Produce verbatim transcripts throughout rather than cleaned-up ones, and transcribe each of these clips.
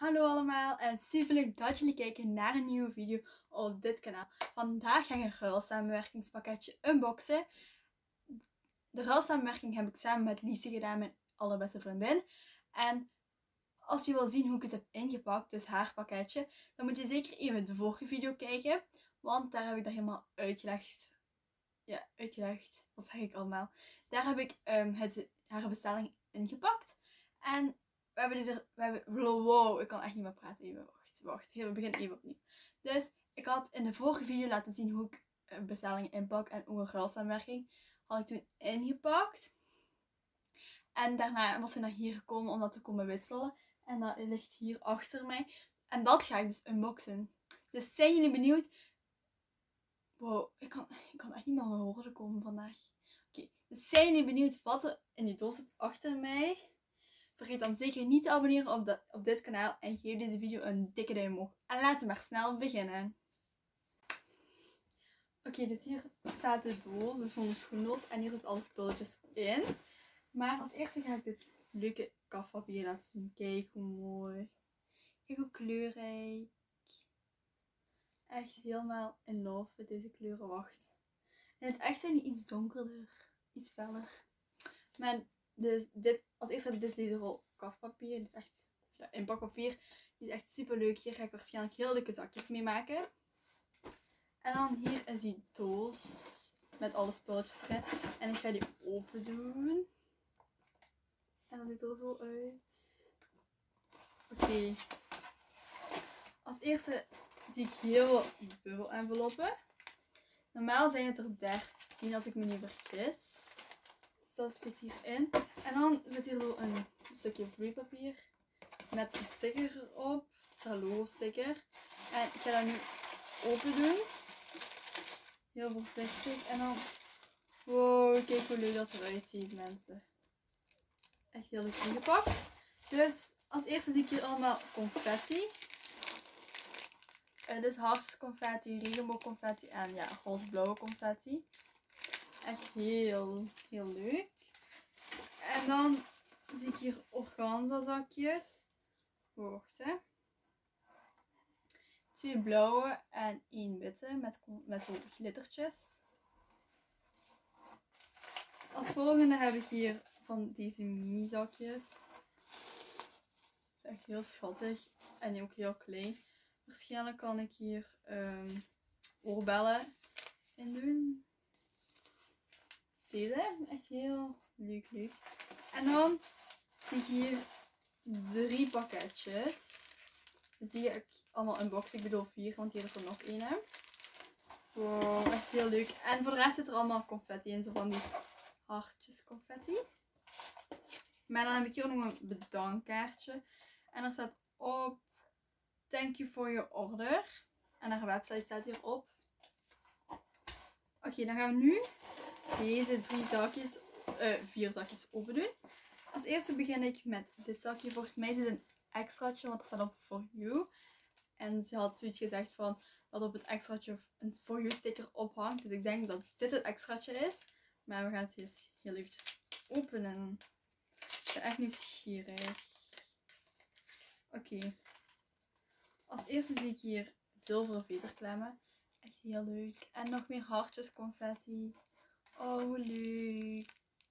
Hallo allemaal en super leuk dat jullie kijken naar een nieuwe video op dit kanaal. Vandaag ga ik een ruilsamenwerkingspakketje unboxen. De ruilsamenwerking heb ik samen met Lise gedaan, mijn allerbeste vriendin. En als je wil zien hoe ik het heb ingepakt, dus haar pakketje, dan moet je zeker even de vorige video kijken. Want daar heb ik dat helemaal uitgelegd. Ja, uitgelegd. Wat zeg ik allemaal? Daar heb ik um, het, haar bestelling ingepakt. En we hebben er, we hebben, wow, ik kan echt niet meer praten. Even, wacht, wacht. We beginnen even opnieuw. Dus, ik had in de vorige video laten zien hoe ik een bestelling inpak en hoe een ruilsamenwerking had ik toen ingepakt. En daarna was ze naar hier gekomen om dat te komen wisselen. En dat ligt hier achter mij. En dat ga ik dus unboxen. Dus zijn jullie benieuwd? Wow, ik kan, ik kan echt niet meer mijn woorden komen vandaag. Oké, okay, dus zijn jullie benieuwd wat er in die doos zit achter mij? Vergeet dan zeker niet te abonneren op, de, op dit kanaal en geef deze video een dikke duim omhoog. En laten we maar snel beginnen. Oké, okay, dus hier staat de doos, dus gewoon een schoendoos. En hier zitten alle spulletjes in. Maar als eerste ga ik dit leuke kafpapier laten zien. Kijk hoe mooi. Kijk hoe kleurrijk. Echt helemaal in love met deze kleuren. Wacht. In het echt zijn die iets donkerder. Iets feller. Maar dus dit, als eerste heb ik dus deze rol kafpapier. Dit is echt ja, inpakpapier. Die is echt super leuk. Hier ga ik waarschijnlijk heel leuke zakjes mee maken. En dan hier is die doos. Met alle spulletjes erin. En ik ga die open doen. En dat ziet er zo uit. Oké. Okay. Als eerste zie ik heel veel bubbel-enveloppen. Normaal zijn het er dertien als ik me niet vergis. Dus dat zit hierin. En dan zit hier zo een stukje vloeipapier. Met een sticker erop. Hallo sticker. En ik ga dat nu open doen. Heel voorzichtig. En dan... Wow, kijk hoe leuk dat eruit ziet, mensen. Echt heel leuk ingepakt. Dus als eerste zie ik hier allemaal confetti. Uh, dus hartjesconfetti, regenboogconfetti en ja, rood-blauwe confetti. Echt heel, heel leuk. En dan zie ik hier organza zakjes. Wacht hè. Twee blauwe en één witte met, met zo glittertjes. Als volgende heb ik hier van deze mini zakjes. Dat is echt heel schattig en ook heel klein. Waarschijnlijk kan ik hier um, oorbellen in doen. Deze, echt heel leuk, leuk. En dan zie ik hier drie pakketjes. Dus die ga ik allemaal unboxen. Ik bedoel vier, want hier is er nog één. Wow, echt heel leuk. En voor de rest zit er allemaal confetti in, zo van die hartjes confetti. Maar dan heb ik hier nog een bedankkaartje. En er staat op: thank you for your order. En haar website staat hierop. Oké, okay, dan gaan we nu deze drie zakjes, uh, vier zakjes open doen. Als eerste begin ik met dit zakje. Volgens mij is het een extraatje, want er staat op for you. En ze had zoiets gezegd van dat op het extraatje een for you sticker ophangt. Dus ik denk dat dit het extraatje is. Maar we gaan het eens heel eventjes openen. Ik ben echt nieuwsgierig. Oké. Okay. Als eerste zie ik hier zilveren veterklemmen. Echt heel leuk. En nog meer hartjes confetti. Oh, hoe leuk.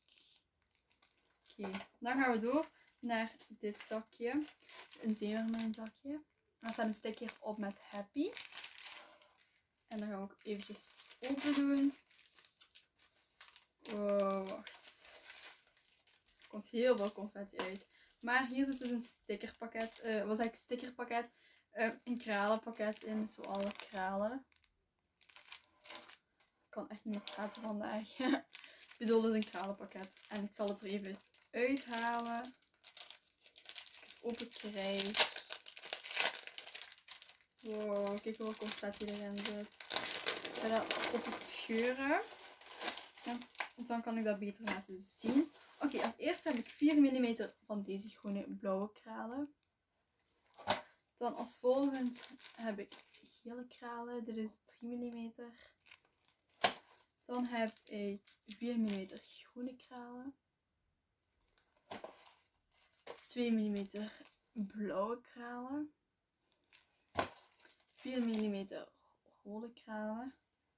Oké, okay. Dan gaan we door naar dit zakje. Een zeemermin zakje. En er staat een sticker op met happy. En dan gaan we ook eventjes open doen. Wow, wacht. Er komt heel veel confetti uit. Maar hier zit dus een stickerpakket. Uh, wat zeg ik? Stickerpakket. Uh, een kralenpakket in. Zo alle kralen. Ik kan echt niet meer praten vandaag. Ik bedoel dus een kralenpakket. En ik zal het er even uithalen. Als ik het open krijg. Wow, kijk hoeveel confetti erin zit. Ik ga dat open scheuren. Ja, want dan kan ik dat beter laten zien. Oké, okay, als eerste heb ik vier millimeter van deze groene blauwe kralen. Dan als volgend heb ik gele kralen. Dit is drie millimeter. Dan heb ik vier millimeter groene kralen. twee millimeter blauwe kralen. vier millimeter rode kralen.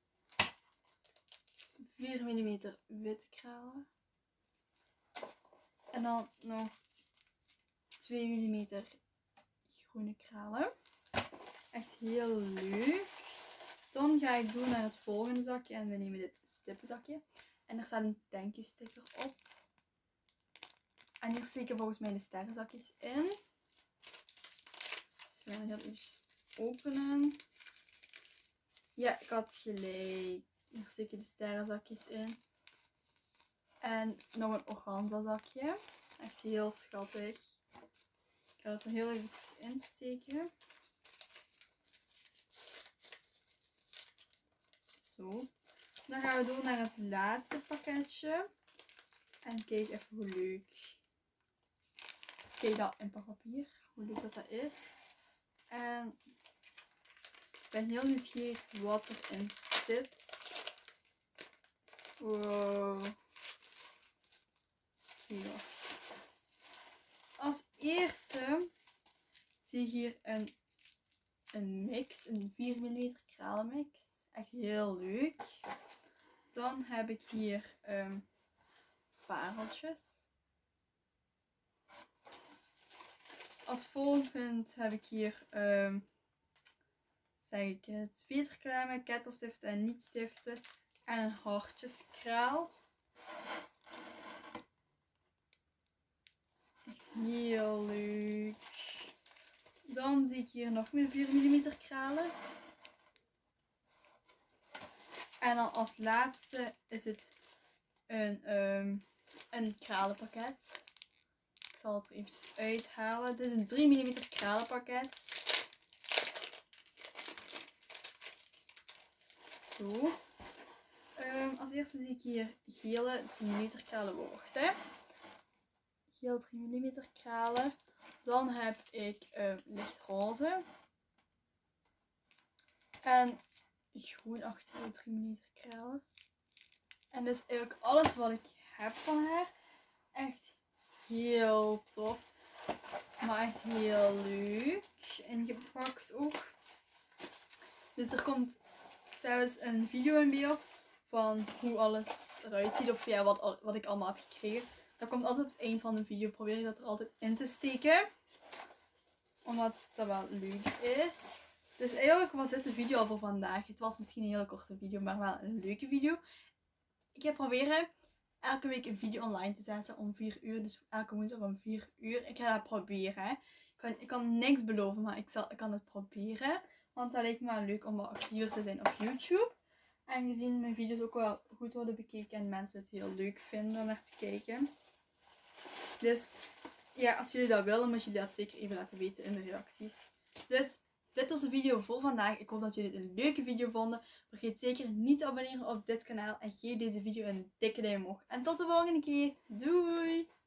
vier millimeter witte kralen. En dan nog twee millimeter groene kralen. Echt heel leuk. Dan ga ik door naar het volgende zakje en we nemen dit stippenzakje. En er staat een thank you sticker op. En hier steken volgens mij de sterrenzakjes in. Dus we gaan heel even openen. Ja, ik had gelijk. Hier steken de sterrenzakjes in. En nog een organza zakje. Echt heel schattig. Ik ga het er heel even insteken. Zo. Dan gaan we door naar het laatste pakketje. En kijk even hoe leuk. Kijk dat in papier. Hoe leuk dat dat is. En ik ben heel nieuwsgierig wat erin zit. Wow. Kijk wat. Als eerste zie je hier een, een mix. Een vier millimeter kralenmix. Echt heel leuk. Dan heb ik hier um, pareltjes. Als volgende heb ik hier, um, zeg ik het, veterklemmen, kettelstiften en niet-stiften en een hartjeskraal. Echt heel leuk. Dan zie ik hier nog meer vier millimeter kralen. En dan als laatste is het een, um, een kralenpakket. Ik zal het er eventjes uithalen. Dit is een drie millimeter kralenpakket. Zo. Um, als eerste zie ik hier gele drie millimeter kralenworten. Geel drie millimeter kralen. Dan heb ik um, lichtroze. En groenachtige drie millimeter kralen. En dit is eigenlijk alles wat ik heb van haar. Echt heel tof. Maar echt heel leuk. Ingepakt ook. Dus er komt zelfs een video in beeld van hoe alles eruit ziet. Of ja, wat, wat ik allemaal heb gekregen. Dat komt altijd op het eind van de video. Probeer ik dat er altijd in te steken. Omdat dat wel leuk is. Dus eigenlijk was dit de video al voor vandaag. Het was misschien een hele korte video, maar wel een leuke video. Ik ga proberen elke week een video online te zetten om vier uur. Dus elke woensdag om vier uur. Ik ga dat proberen. Ik kan, ik kan niks beloven, maar ik, zal, ik kan het proberen. Want dat lijkt me wel leuk om wat actiever te zijn op YouTube. Aangezien mijn video's ook wel goed worden bekeken en mensen het heel leuk vinden om naar te kijken. Dus ja, als jullie dat willen, moet jullie dat zeker even laten weten in de reacties. Dus dit was de video voor vandaag. Ik hoop dat jullie het een leuke video vonden. Vergeet zeker niet te abonneren op dit kanaal. En geef deze video een dikke duim omhoog. En tot de volgende keer. Doei!